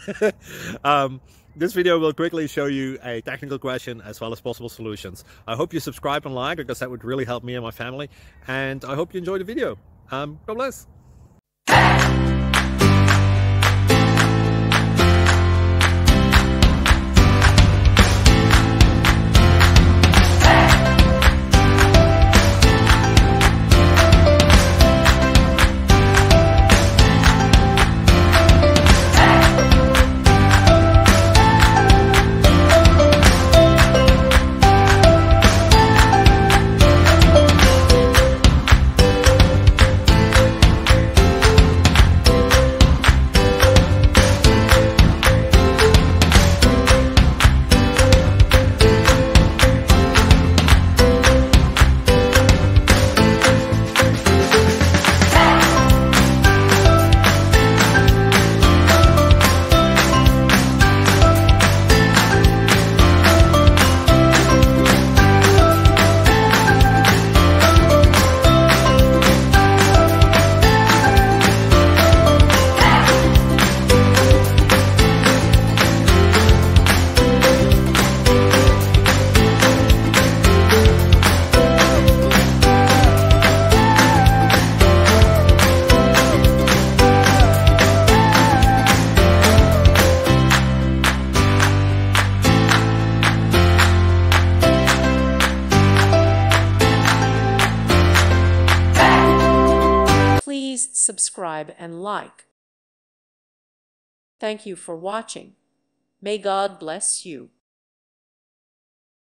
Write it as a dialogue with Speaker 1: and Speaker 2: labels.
Speaker 1: This video will quickly show you a technical question as well as possible solutions. I hope you subscribe and like, because that would really help me and my family. And I hope you enjoy the video. God bless.
Speaker 2: Please subscribe and like. Thank you for watching. May God bless you.